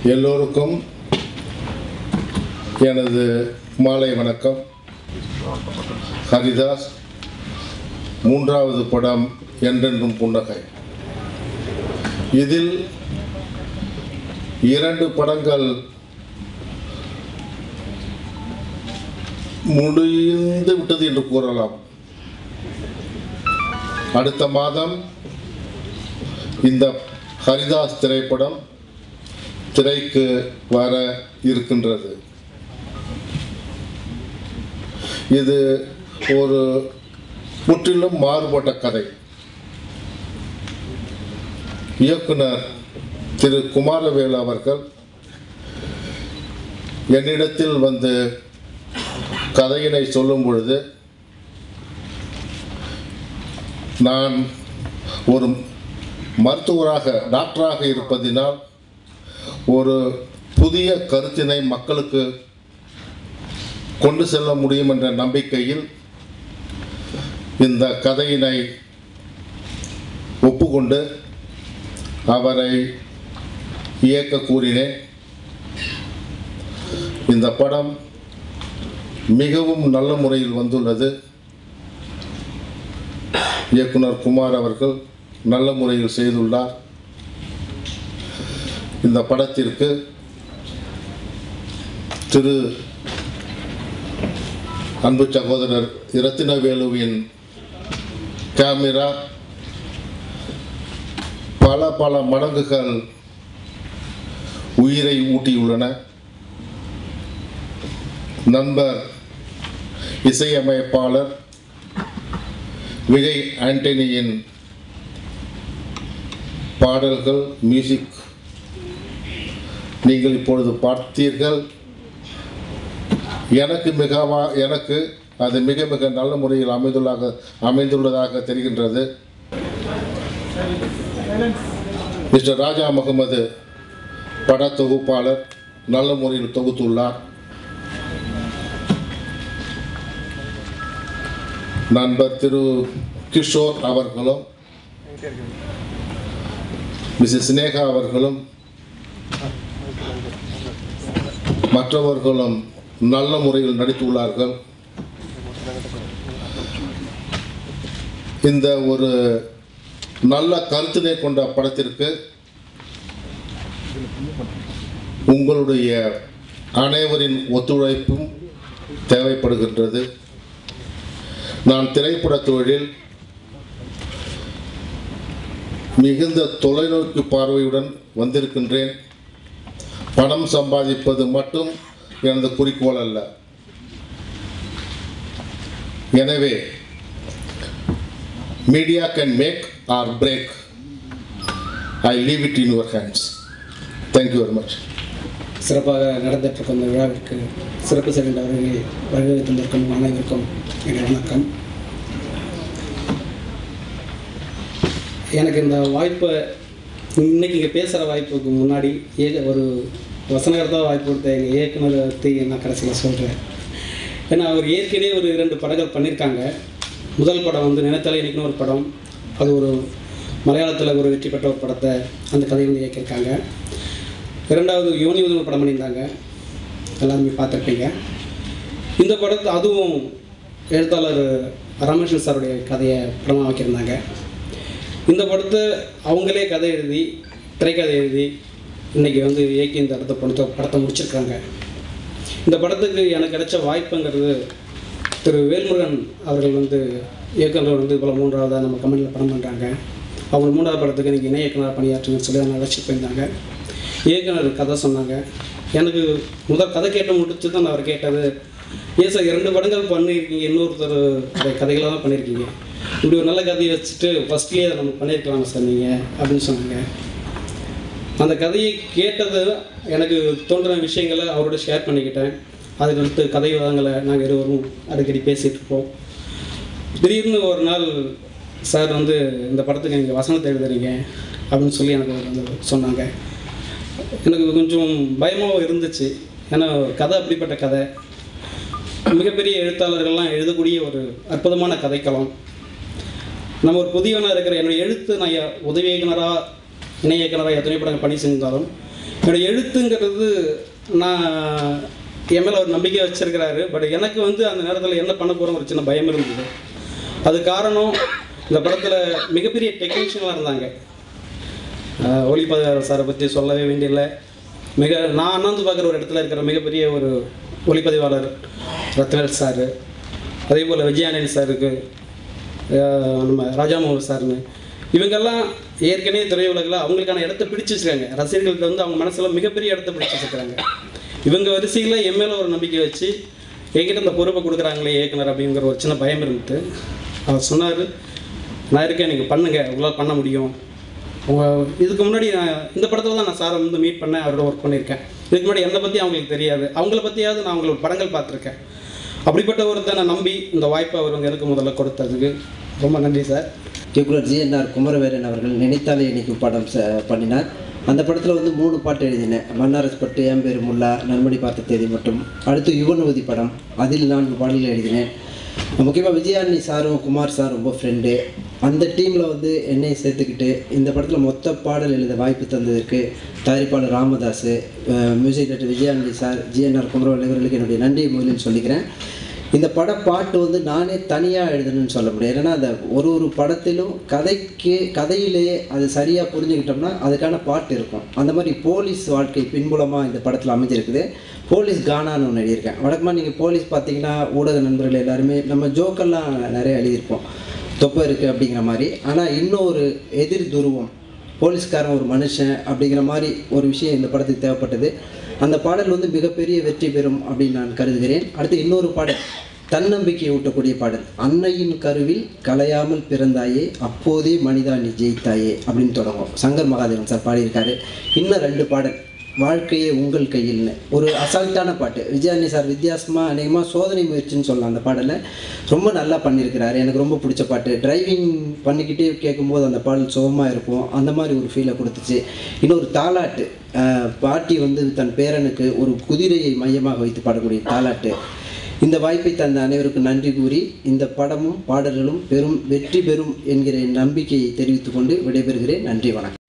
எல்லோருக்கும் எனது மாலை வணக்கம். ஹரிதாஸ் மூன்றாவது படம் என்றென்றும் புன்னகை. இதில் 2 படங்கள் முடிந்து விட்டது என்று கூறலாம். அடுத்த மாதம் இந்த ஹரிதாஸ் திரைப்படம் திரைக்கு வர இருக்கின்றது. இது ஒரு முற்றிலும் மாறுபட்ட கதை. இயக்குனர் திரு குமாரவேலு அவர்கள் என்னிடத்தில் வந்து கதையினை சொல்லும் பொழுது, நான் ஒரு மருத்துவராக டாக்டராக இருப்பதினால் ஒரு புதிய கருத்தினை மக்களுக்கு கொண்டு செல்ல முடியும் என்ற நம்பிக்கையில் இந்த கதையினை ஒப்புக்கொண்டு அவரை இயக்க கூறினேன். இந்த படம் மிகவும் நல்ல முறையில் வந்துள்ளது. இயக்குனர் குமார் அவர்கள் நல்ல முறையில் செய்துள்ளார். இந்த படத்திற்கு திரு அன்பு சகோதரர் இரத்தினவேலுவின் கேமரா பல மடங்குகள் உயிரை ஊட்டியுள்ளன. நண்பர் இசையமைப்பாளர் விஜய் ஆண்டனியின் பாடல்கள், மியூசிக் நீங்கள் இப்பொழுது பார்த்தீர்கள். எனக்கு அது மிக மிக நல்ல முறையில் அமைந்துள்ளதாக தெரிகின்றது. மிஸ்டர் ராஜா முகமது பட தொகுப்பாளர் நல்ல முறையில் தொகுத்துள்ளார். நண்பர் திரு கிஷோர் அவர்களும் மிஸ்ஸஸ் சினேகா அவர்களும் மற்றவர்களும் நல்ல முறையில் நடித்துள்ளார்கள். இந்த ஒரு நல்ல கருத்தினை கொண்ட படத்திற்கு உங்களுடைய அனைவரின் ஒத்துழைப்பும் தேவைப்படுகின்றது. நான் திரைப்பட தொழிலில் மிகுந்த தொலைநோக்கு பார்வையுடன் வந்திருக்கின்றேன். பணம் சம்பாதிப்பது மட்டும் எனது குறிக்கோள் அல்ல. எனவே media can make or break. I leave it in your hands. Thank you very much. சிறப்பாக நடந்துகிட்டு இந்த விழாவிற்கு சிறப்பு செல்கின்றவர்கள் வருகை தந்திருக்கும் அனைவருக்கும் என்னுடைய வணக்கம். எனக்கு இந்த வாய்ப்பை இன்றைக்கி இங்கே பேசுகிற வாய்ப்புக்கு முன்னாடி ஒரு வசனகர்த்தாக வாய்ப்பு கொடுத்த எங்கள் இயக்குனரை பற்றி நான் கடைசியில் சொல்கிறேன். ஏன்னா அவர் ஏற்கனவே ஒரு 2 படங்கள் பண்ணியிருக்காங்க. முதல் படம் வந்து நினைத்தாலே இன்றைக்கின்னு ஒரு படம், அது ஒரு மலையாளத்தில் ஒரு வெற்றி பெற்ற ஒரு படத்தை அந்த கதையை வந்து இயக்கியிருக்காங்க. 2வது யோனிவது ஒரு படம் பண்ணியிருந்தாங்க, எல்லாருமே பார்த்துருப்பீங்க. இந்த படத்தை அதுவும் எழுத்தாளர் ராமகிருஷ்ணன் சாருடைய கதையை படமாக வைக்கியிருந்தாங்க. இந்த படத்தை அவங்களே கதை எழுதி திரைக்கதை எழுதி இன்றைக்கி வந்து இயக்கி இந்த படத்தை முடிச்சிருக்காங்க. இந்த படத்துக்கு எனக்கு கிடைச்ச வாய்ப்புங்கிறது திரு வேல்முருகன் அவர்கள் வந்து இயக்குனர் வந்து இப்போ 3ஆவதாக நம்ம கம்பெனியில் படம் பண்ணுறாங்க. அவங்க 3வது படத்துக்கு இன்றைக்கி இணை இயக்குனராக பணியாற்றுன்னு சொல்லி அதை அழைச்சிட்டு போயிருந்தாங்க. இயக்குனர் கதை சொன்னாங்க. எனக்கு முதல் கதை கேட்டு முடிச்சு தான் நான் அவர் கேட்டது, ஏன் சார் 2 படங்கள் பண்ணியிருக்கீங்க, இன்னொருத்தர் கதைகளாக தான் பண்ணியிருக்கீங்க, இப்படி ஒரு நல்ல கதையை வச்சுட்டு ஃபஸ்ட்லேயே அதை நம்ம பண்ணியிருக்கலாமா சார் நீங்கள் அப்படின்னு சொன்னாங்க. அந்த கதையை கேட்டது எனக்கு தோன்றின விஷயங்களை அவரோட ஷேர் பண்ணிக்கிட்டேன். அதுக்கடுத்து கதை விதங்களை நாங்கள் இருவரும் அடிக்கடி பேசிகிட்டு இருப்போம். திடீர்னு ஒரு நாள் சார் வந்து இந்த படத்துக்கு நீங்கள் வசனத்தை எழுதுறீங்க அப்படின்னு சொல்லி எனக்கு வந்து சொன்னாங்க. எனக்கு கொஞ்சம் பயமாகவும் இருந்துச்சு. ஏன்னா கதை அப்படிப்பட்ட கதை, மிகப்பெரிய எழுத்தாளர்கள்லாம் எழுதக்கூடிய ஒரு அற்புதமான கதைக்களம். நம்ம ஒரு புதியவனாக இருக்கிற என்னுடைய எழுத்து, நான் உதவி இயக்குனராக இணை இயக்குனராக எத்தனை படங்கள் பணி செஞ்சாலும் என்னோடய எழுத்துங்கிறது நான் என் மேலே ஒரு நம்பிக்கை வச்சுருக்கிறாரு. பட் எனக்கு வந்து அந்த நேரத்தில் என்ன பண்ண போகிறோம் ஒரு சின்ன பயம் இருந்தது. அது காரணம், இந்த படத்தில் மிகப்பெரிய டெக்னீஷியனாக இருந்தாங்க. ஒளிப்பதிவாளர் சாரை பற்றி சொல்லவே வேண்டியதில்லை. நான் அண்ணாந்து பார்க்குற ஒரு இடத்துல இருக்கிற மிகப்பெரிய ஒரு ஒளிப்பதிவாளர் ரத்னவேல் சார், அதே போல் விஜயானந்தி சாருக்கு, நம்ம ராஜாமோகன் சார்னு, இவங்கெல்லாம் ஏற்கனவே திரையுலகில் அவங்களுக்கான இடத்த பிடிச்சி வச்சுருக்காங்க. ரசிகர்கள்ட்ட வந்து அவங்க மனசில் மிகப்பெரிய இடத்த பிடிச்சி வச்சுருக்காங்க. இவங்க வரிசையில் என் மேலே ஒரு நம்பிக்கை வச்சு என்கிட்ட இந்த பொறுப்பை கொடுக்குறாங்களே இயக்குனர் அப்படிங்கிற ஒரு சின்ன பயம் இருந்துட்டு அவர் சொன்னார், நான் இருக்கேன், நீங்கள் பண்ணுங்கள், உங்களால் பண்ண முடியும். இதுக்கு முன்னாடி நான் இந்த படத்தில் தான் நான் சாரை வந்து மீட் பண்ணேன், அவரோட ஒர்க் பண்ணியிருக்கேன். இதுக்கு முன்னாடி என்னை பற்றி அவங்களுக்கு தெரியாது, அவங்கள பற்றியாவது நான் அவங்களோட படங்கள் பார்த்துருக்கேன். அப்படிப்பட்ட ஒருத்தனை நம்பி இந்த வாய்ப்பை அவர் எனக்கு முதல்ல கொடுத்ததுக்கு ரொம்ப நன்றி சார். இயக்குனர் ஜி.என்.ஆர். குமரவேலன் அவர்கள் நினைத்தாலே இன்றைக்கும் படம் பண்ணினார். அந்த படத்தில் வந்து 3 பாட்டு எழுதினேன். மன்னாரஸ் பட்டு, என் பேர் முல்லா, நன்மணி பார்த்த தேதி மட்டும். அடுத்து யுவனுவதி படம், அதில் 4 பாடல்கள் எழுதினேன். முக்கியமாக விஜயானி சாரும் குமார் சார் ரொம்ப ஃப்ரெண்டு. அந்த டீமில் வந்து என்னையும் சேர்த்துக்கிட்டு இந்த படத்தில் மொத்த பாடல் எழுத வாய்ப்பு தந்ததற்கு தயாரிப்பாளர் Ramadas, music director Vijayani sir, GNR. Kumaravelan இவர்களுக்கு என்னுடைய நன்றியை முதலில் சொல்லிக்கிறேன். இந்த பாட்டு வந்து நானே தனியாக எழுதணும்னு சொல்ல முடியாது. ஏன்னா அந்த ஒரு படத்திலும் கதையிலேயே அது சரியாக புரிஞ்சுக்கிட்டோம்னா அதுக்கான பாட்டு இருக்கும். அந்த மாதிரி போலீஸ் வாழ்க்கை பின்புலமாக இந்த படத்தில் அமைஞ்சிருக்குது. போலீஸ் கானான்னு ஒன்று எழுதியிருக்கேன். வழக்கமாக நீங்கள் போலீஸ் பார்த்தீங்கன்னா ஊடக நண்பர்கள் எல்லாருமே நம்ம ஜோக்கெல்லாம் நிறைய எழுதியிருப்போம், தொப்பை இருக்குது அப்படிங்கிற மாதிரி. ஆனால் இன்னும் ஒரு எதிர் துருவம், போலீஸ்காரன் ஒரு மனுஷன் அப்படிங்கிற மாதிரி ஒரு விஷயம் இந்த படத்துக்கு தேவைப்பட்டது. அந்த பாடல் வந்து மிகப்பெரிய வெற்றி பெறும் அப்படின்னு நான் கருதுகிறேன். அடுத்து இன்னொரு பாடல், தன்னம்பிக்கை ஊட்டக்கூடிய பாடல், அன்னையின் கருவில் கலையாமல் பிறந்தாயே அப்போதே மனிதா நீ ஜெயித்தாயே அப்படின்னு தொடங்கும். சங்கர் மகாதேவன் சார் பாடியிருக்காரு. இன்னும் 2 பாடல், வாழ்க்கையே உங்கள் கையில்னு ஒரு அசால்ட்டான பாட்டு. விஜயானி சார் வித்தியாசமாக அநேகமாக சோதனை முயற்சின்னு சொல்லலாம். அந்த பாடலை ரொம்ப நல்லா பண்ணியிருக்கிறாரு. எனக்கு ரொம்ப பிடிச்ச பாட்டு. டிரைவிங் பண்ணிக்கிட்டே கேட்கும்போது அந்த பாடல் சுகமாக இருக்கும். அந்த மாதிரி ஒரு ஃபீலை கொடுத்துச்சு. இன்னொரு தாலாட்டு, பாட்டி வந்து தன் பேரனுக்கு ஒரு குதிரையை மையமாக வைத்து பாடக்கூடிய தாலாட்டு. இந்த வாய்ப்பை தந்த அனைவருக்கும் நன்றி கூறி இந்த படமும் பாடல்களும் வெற்றி பெறும் என்கிற நம்பிக்கையை தெரிவித்துக் கொண்டு விடைபெறுகிறேன். நன்றி, வணக்கம்.